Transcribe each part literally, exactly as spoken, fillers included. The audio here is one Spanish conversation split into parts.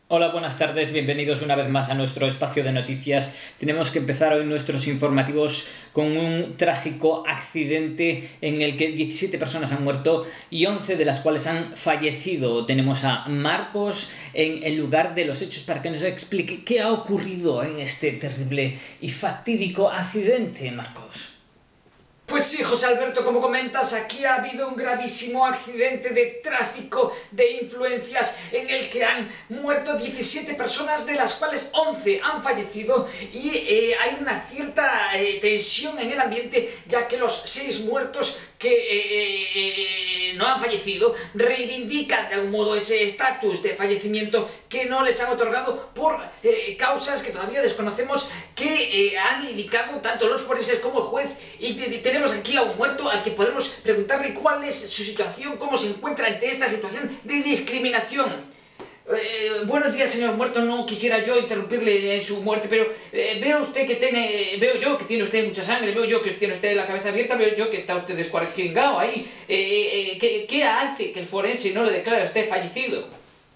Hola, buenas tardes, bienvenidos una vez más a nuestro espacio de noticias. Tenemos que empezar hoy nuestros informativos con un trágico accidente en el que diecisiete personas han muerto y once de las cuales han fallecido. Tenemos a Marcos en el lugar de los hechos para que nos explique qué ha ocurrido en este terrible y fatídico accidente, Marcos. Pues sí, José Alberto, como comentas, aquí ha habido un gravísimo accidente de tráfico de influencias en el que han muerto diecisiete personas, de las cuales once han fallecido, y eh, hay una cierta eh, tensión en el ambiente, ya que los seis muertos que eh, eh, no han fallecido reivindican de algún modo ese estatus de fallecimiento que no les han otorgado por eh, causas que todavía desconocemos, que eh, han indicado tanto los forenses como el juez, y tenemos aquí a un muerto al que podemos preguntarle cuál es su situación, cómo se encuentra ante esta situación de discriminación. Eh, buenos días, señor muerto. No quisiera yo interrumpirle en su muerte, pero eh, veo usted que tiene, veo yo que tiene usted mucha sangre, veo yo que tiene usted la cabeza abierta, veo yo que está usted descuartizado ahí. Eh, eh, ¿qué, ¿Qué hace que el forense no le declare a usted fallecido?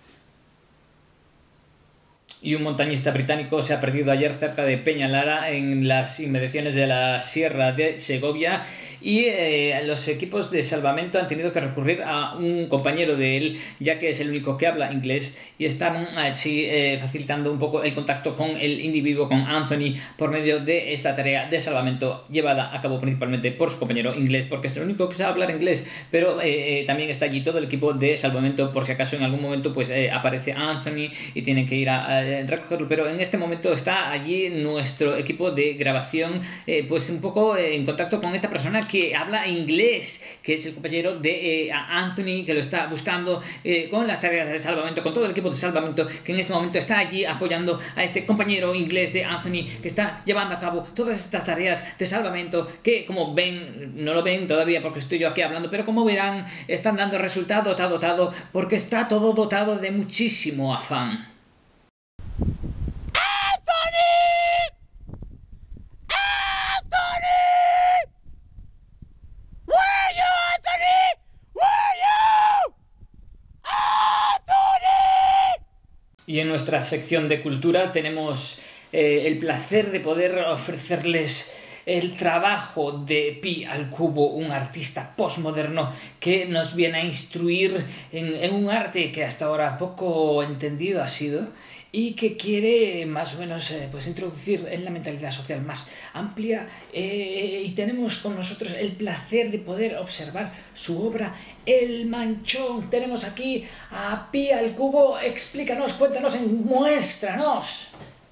Y un montañista británico se ha perdido ayer cerca de Peñalara, en las inmediaciones de la Sierra de Segovia, y eh, los equipos de salvamento han tenido que recurrir a un compañero de él, ya que es el único que habla inglés, y están así eh, facilitando un poco el contacto con el individuo, con Anthony, por medio de esta tarea de salvamento llevada a cabo principalmente por su compañero inglés, porque es el único que sabe hablar inglés, pero eh, eh, también está allí todo el equipo de salvamento por si acaso en algún momento pues eh, aparece Anthony y tienen que ir a, a recogerlo, pero en este momento está allí nuestro equipo de grabación eh, pues un poco eh, en contacto con esta persona que habla inglés, que es el compañero de eh, Anthony, que lo está buscando eh, con las tareas de salvamento, con todo el equipo de salvamento que en este momento está allí apoyando a este compañero inglés de Anthony, que está llevando a cabo todas estas tareas de salvamento que, como ven, no lo ven todavía porque estoy yo aquí hablando, pero como verán, están dando resultado, está dotado, porque está todo dotado de muchísimo afán. Y en nuestra sección de cultura tenemos eh, el placer de poder ofrecerles el trabajo de Pi al Cubo, un artista postmoderno que nos viene a instruir en, en un arte que hasta ahora poco entendido ha sido, y que quiere más o menos eh, pues introducir en la mentalidad social más amplia, eh, y tenemos con nosotros el placer de poder observar su obra El Manchón. Tenemos aquí a Pi al Cubo. Explícanos, cuéntanos, muéstranos.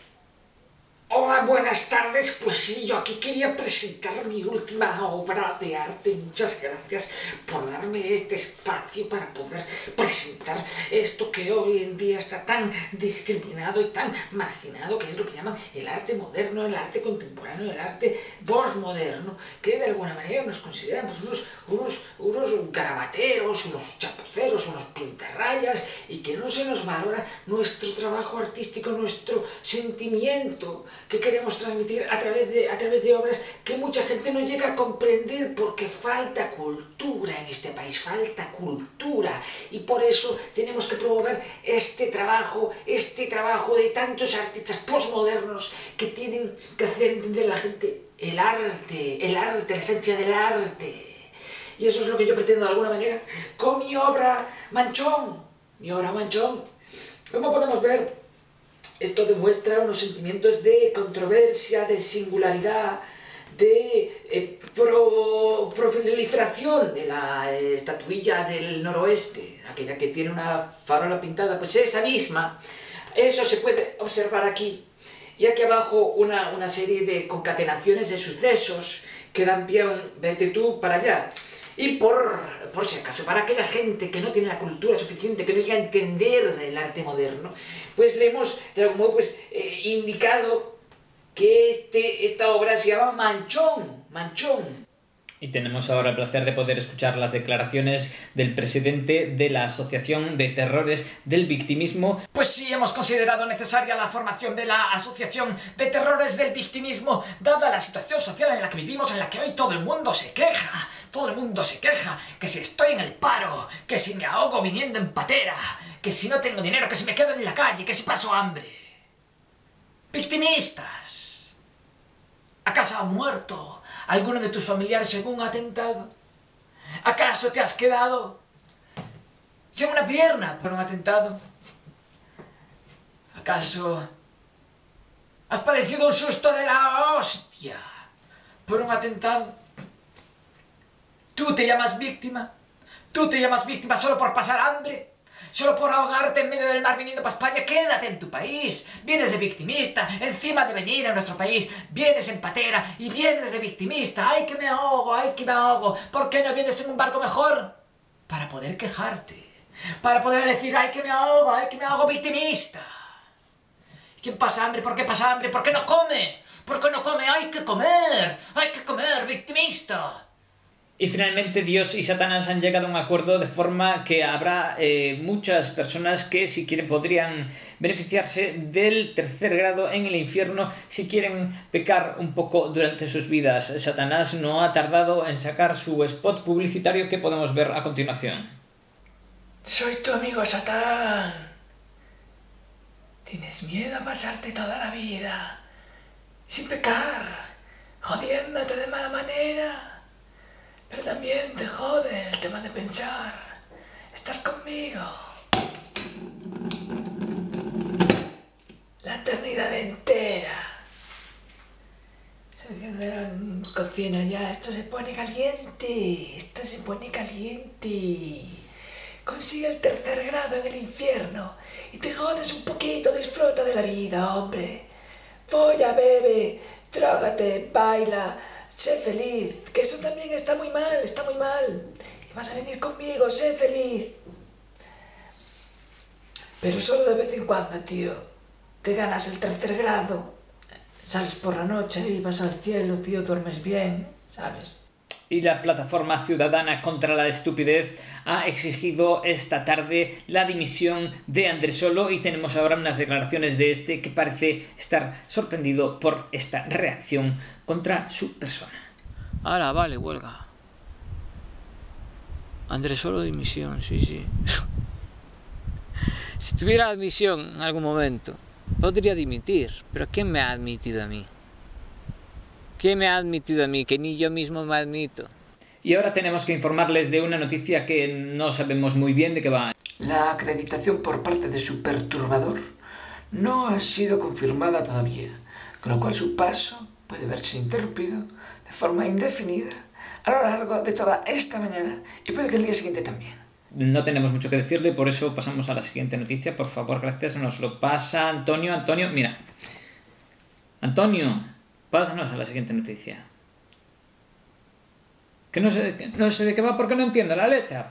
Hola, buenas tardes. Pues sí, yo aquí quería presentar mi última obra de arte. Muchas gracias por darme este espacio para poder presentar esto que hoy en día está tan discriminado y tan marginado, que es lo que llaman el arte moderno, el arte contemporáneo, el arte postmoderno, que de alguna manera nos consideramos unos, unos, unos garabateros, unos chapuceros, unos pintarrayas, y que no se nos valora nuestro trabajo artístico, nuestro sentimiento que queremos transmitir a través de, a través de obras que mucha gente no llega a comprender, porque falta cultura en este país, falta cultura, y por eso tenemos que promover este trabajo, este trabajo de tantos artistas postmodernos que tienen que hacer entender a la gente el arte, el arte, la esencia del arte. Y eso es lo que yo pretendo de alguna manera con mi obra Manchón, mi obra Manchón. Como podemos ver, esto demuestra unos sentimientos de controversia, de singularidad, de eh, pro, proliferación de la eh, estatuilla del noroeste, aquella que tiene una farola pintada, pues esa misma. Eso se puede observar aquí. Y aquí abajo una, una serie de concatenaciones de sucesos que dan pie a un vete tú para allá. Y por, por si acaso, para aquella gente que no tiene la cultura suficiente, que no llega a entender el arte moderno, pues le hemos, de algún modo, pues, eh, indicado que este, esta obra se llama Manchón, Manchón. Y tenemos ahora el placer de poder escuchar las declaraciones del presidente de la Asociación de Terrores del Victimismo. Pues sí, hemos considerado necesaria la formación de la Asociación de Terrores del Victimismo, dada la situación social en la que vivimos, en la que hoy todo el mundo se queja. Todo el mundo se queja, que si estoy en el paro, que si me ahogo viniendo en patera, que que si no tengo dinero, que si me quedo en la calle, que si paso hambre. Victimistas. ¿Acaso ha muerto alguno de tus familiares en un atentado? ¿Acaso te has quedado sin una pierna por un atentado? ¿Acaso has padecido un susto de la hostia por un atentado? ¿Tú te llamas víctima? ¿Tú te llamas víctima solo por pasar hambre? ¿Solo por ahogarte en medio del mar viniendo para España? ¡Quédate en tu país! Vienes de victimista, encima de venir a nuestro país, vienes en patera y vienes de victimista. ¡Ay, que me ahogo! ¡Ay, que me ahogo! ¿Por qué no vienes en un barco mejor? Para poder quejarte, para poder decir, ¡ay, que me ahogo! ¡Ay, que me ahogo! ¡Victimista! ¿Quién pasa hambre? ¿Por qué pasa hambre? ¿Por qué no come? ¿Por qué no come? ¡Hay que comer! ¡Hay que comer! ¡Victimista! Y finalmente Dios y Satanás han llegado a un acuerdo de forma que habrá eh, muchas personas que si quieren podrían beneficiarse del tercer grado en el infierno si quieren pecar un poco durante sus vidas. Satanás no ha tardado en sacar su spot publicitario que podemos ver a continuación. Soy tu amigo Satán. Tienes miedo a pasarte toda la vida sin pecar, jodiéndote de mala manera. Pero también te jode el tema de pensar, estar conmigo la eternidad entera. Se enciende la cocina ya, esto se pone caliente, esto se pone caliente. Consigue el tercer grado en el infierno y te jodes un poquito, disfruta de la vida, hombre. Folla, bebe, drógate, baila. Sé feliz, que eso también está muy mal, está muy mal. Y vas a venir conmigo, sé feliz. Pero solo de vez en cuando, tío. Te ganas el tercer grado, sales por la noche y vas al cielo, tío, duermes bien, ¿sabes? Y la plataforma ciudadana contra la estupidez ha exigido esta tarde la dimisión de Andresolo y tenemos ahora unas declaraciones de este que parece estar sorprendido por esta reacción contra su persona. Ahora, vale, huelga. Andresolo dimisión, sí, sí. Si tuviera admisión en algún momento, podría dimitir, pero ¿quién me ha admitido a mí? ¿Quién me ha admitido a mí? Que ni yo mismo me admito. Y ahora tenemos que informarles de una noticia que no sabemos muy bien de qué va. La acreditación por parte de su perturbador no ha sido confirmada todavía, con lo cual su paso puede verse interrumpido de forma indefinida a lo largo de toda esta mañana y puede que el día siguiente también. No tenemos mucho que decirle, por eso pasamos a la siguiente noticia. Por favor, gracias, nos lo pasa Antonio. Antonio, mira. Antonio, pásanos a la siguiente noticia. Que no sé, que no sé de qué va porque no entiendo la letra.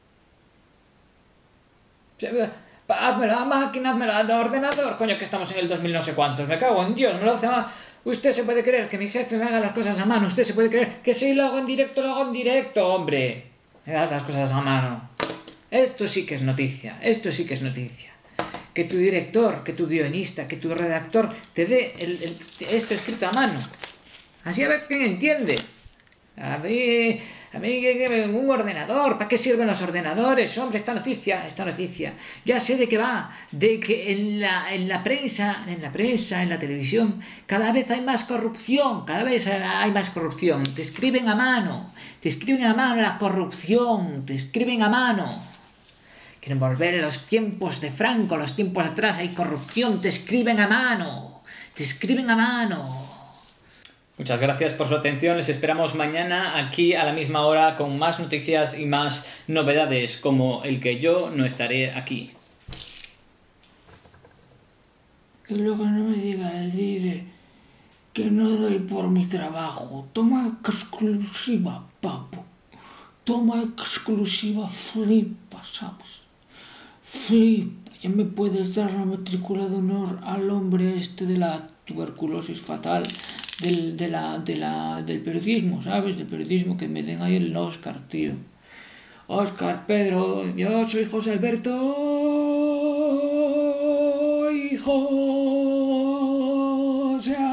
Hazmelo a máquina, hazmelo al ordenador. Coño, que estamos en el dos mil no sé cuántos. Me cago en Dios, me lo hace mal. Usted se puede creer que mi jefe me haga las cosas a mano. Usted se puede creer que si lo hago en directo, lo hago en directo, hombre. Me das las cosas a mano. Esto sí que es noticia. Esto sí que es noticia. Que tu director, que tu guionista, que tu redactor te dé el, el, esto escrito a mano. Así a ver quién entiende. A mí, a mí un ordenador. ¿Para qué sirven los ordenadores? Hombre, esta noticia, esta noticia. Ya sé de qué va. De que en la, en la prensa, en la prensa, en la televisión, cada vez hay más corrupción. Cada vez hay más corrupción. Te escriben a mano. Te escriben a mano la corrupción. Te escriben a mano. Quieren volver a los tiempos de Franco, los tiempos atrás. Hay corrupción. Te escriben a mano. Te escriben a mano. Muchas gracias por su atención, les esperamos mañana aquí a la misma hora con más noticias y más novedades como el que yo no estaré aquí. Que luego no me diga decir que no doy por mi trabajo. Toma exclusiva, papo. Toma exclusiva, flipa, ¿sabes? Flipa. Ya me puedes dar la matrícula de honor al hombre este de la tuberculosis fatal. Del, de la, de la, del periodismo, ¿sabes? Del periodismo, que me den ahí el Oscar, tío. Oscar, Pedro, yo soy José Alberto, hijo, o sea,